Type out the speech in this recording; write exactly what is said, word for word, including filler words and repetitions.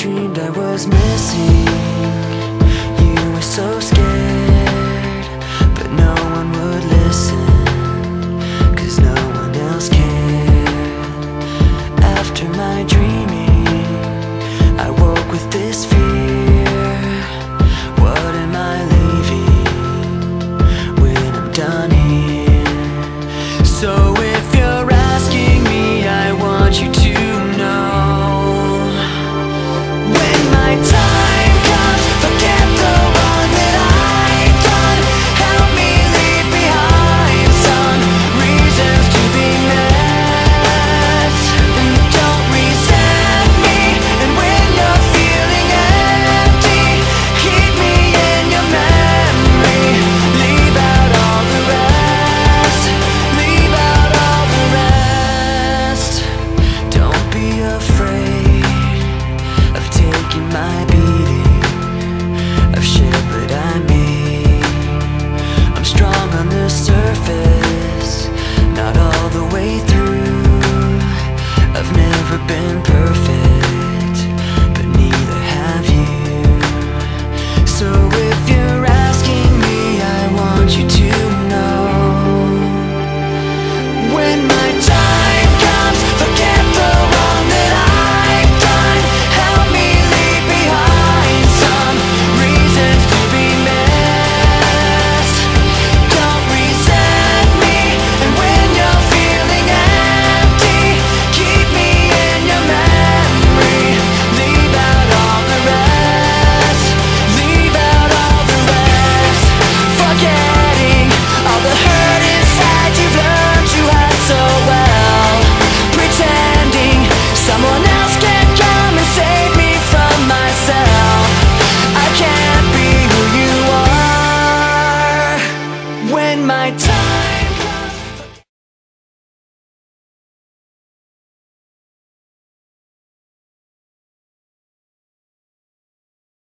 dreamed I was missing. You were so scared, but no one would listen, 'cause no one else cared. After my dreaming, I woke with this fear. What am I leaving when I'm done here? So if you're asking me, I want you to know, when my time comes, forget the wrong that I've done. Help me leave behind some reasons to be met. Don't resent me, and when you're feeling empty, keep me in your memory. Leave out all the rest. Leave out all the rest. Don't be afraid of taking my beating, of shit that I made. I'm strong on the surface, not all the way through. I've never been perfect, but neither have you. So if you're asking me, I want you to know, when my time comes, forget the wrong that I've done. Help me leave behind some reasons to be missed. Don't resent me, and when you're feeling empty, keep me in your memory. Leave out all the rest. Leave out all the rest. Forgetting all the hurt inside you've learned to hide so well. Pretending someone else can come and save me from myself. I can't be who you are when my time